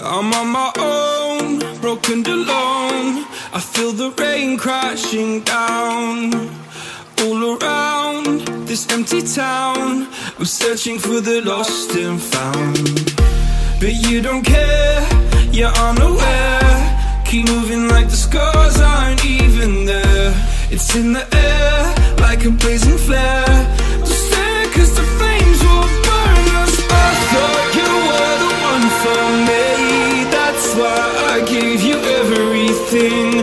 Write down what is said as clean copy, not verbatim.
I'm on my own, broken and alone. I feel the rain crashing down all around this empty town. I'm searching for the lost and found, but you don't care, you're unaware. Keep moving like the scars aren't even there. It's in the air like a blazing flare. Just stare, cause the flames will burn us. I thought you were the one for me. That's why I gave you everything.